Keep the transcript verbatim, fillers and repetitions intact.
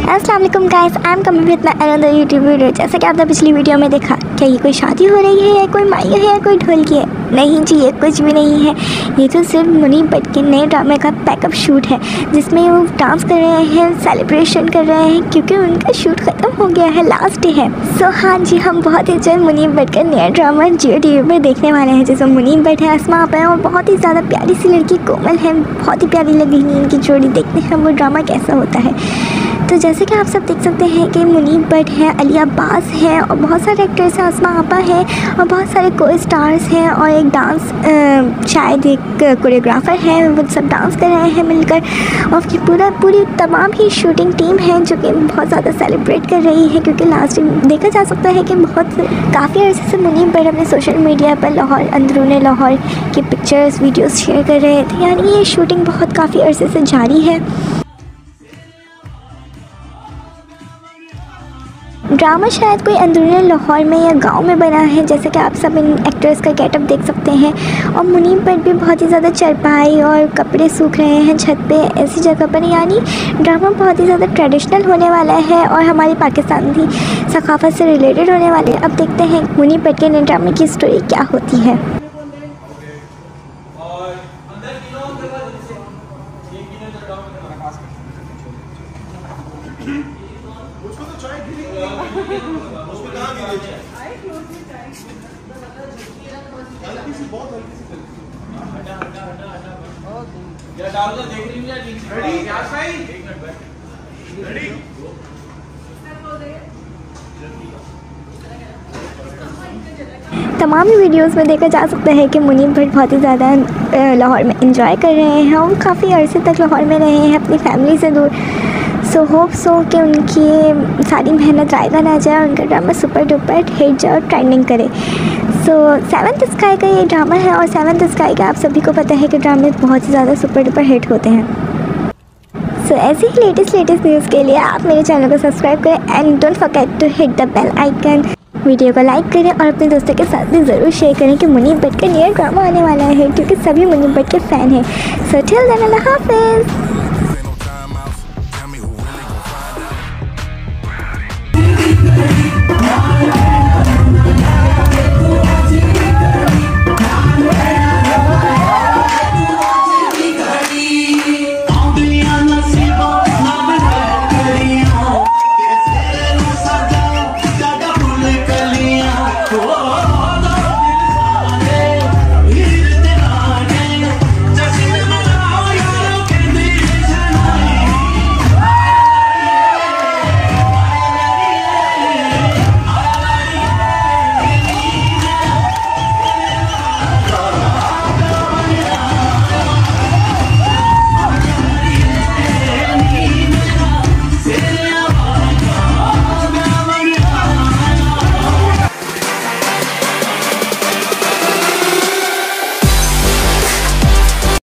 अस्सलाम वालेकुम guys, I am coming with my another YouTube video. जैसा कि आपने पिछली वीडियो में देखा, क्या ये कोई शादी हो रही है या कोई माई है या कोई ढोलकी है? नहीं जी, ये कुछ भी नहीं है। ये तो सिर्फ मुनीब भट्ट के नए ड्रामे का पैकअप शूट है, जिसमें वो डांस कर रहे हैं, सेलिब्रेशन कर रहे हैं, क्योंकि उनका शूट ख़त्म हो गया है, लास्ट डे है। सो so, हाँ जी, हम बहुत ही जल्द मुनीब भट्ट का नया ड्रामा जियो टीवी पर देखने वाले हैं, जिसमें मुनीब भट्ट है, अस्मा आपा है और बहुत ही ज़्यादा प्यारी सी लड़की कोमल है। बहुत ही प्यारी लगी इनकी जोड़ी। देखते हैं वो ड्रामा कैसा होता है। तो जैसे कि आप सब देख सकते हैं कि मुनीब भट्ट है, अलिया अब्बास है और बहुत सारे एक्टर्स हैं, अस्मा आपा है और बहुत सारे को स्टार्स हैं और एक डांस शायद एक कोरियोग्राफर है, वो सब डांस कर रहे हैं मिलकर। और फिर पूरा पूरी तमाम ही शूटिंग टीम है जो कि बहुत ज़्यादा सेलिब्रेट कर रही है, क्योंकि लास्ट देखा जा सकता है कि बहुत काफ़ी अर्से से मुनीब भट्ट अपने सोशल मीडिया पर लाहौर अंदरूनी लाहौर की पिक्चर्स वीडियोज़ शेयर कर रहे थे। यानी ये शूटिंग बहुत काफ़ी अर्से से जारी है। ड्रामा शायद कोई अंदरूनी लाहौर में या गांव में बना है, जैसे कि आप सब इन एक्टर्स का गेटअप देख सकते हैं। और मुनीब भट्ट भी बहुत ही ज़्यादा चरपाई और कपड़े सूख रहे हैं छत पे, ऐसी जगह पर। यानी ड्रामा बहुत ही ज़्यादा ट्रेडिशनल होने वाला है और हमारी पाकिस्तानी सकाफ़त से रिलेटेड होने वाले है। अब देखते हैं मुनीब भट्ट के नए ड्रामे की स्टोरी क्या होती है। उसको तो चाय गिरी उसको कहाँ गिरी चाय? हल्की सी, बहुत हल्की सी। हटा हटा हटा हटा क्या डाल दो, देख रही हूँ। रेडी यार भाई, एक मिनट बैठ। रेडी तमाम ही वीडियोस में देखा जा सकता है कि मुनीब भट्ट बहुत ही ज़्यादा लाहौर में एंजॉय कर रहे हैं और काफ़ी अरसे तक लाहौर में रहे हैं अपनी फैमिली से दूर। सो होप सो कि उनकी सारी मेहनत रायगा ना जाए, उनका ड्रामा सुपर डुपर हिट जाए और ट्रेंडिंग करे। सो सेवंथ स्काई का ये ड्रामा है और सेवंथ स्काई का आप सभी को पता है कि ड्रामे बहुत ही ज़्यादा सुपर डुपर हिट होते हैं। सो so, ऐसे ही लेटेस्ट लेटेस्ट न्यूज़ के लिए आप मेरे चैनल को सब्सक्राइब करें and don't forget to hit the bell icon. Video को लाइक करें और अपने दोस्तों के साथ भी ज़रूर शेयर करें कि मुनीब भट्ट का नया ड्रामा आने वाला है, क्योंकि सभी मुनीब भट्ट के फ़ैन हैं। सो टिल देन अल्लाह हाफिज़। Whoa.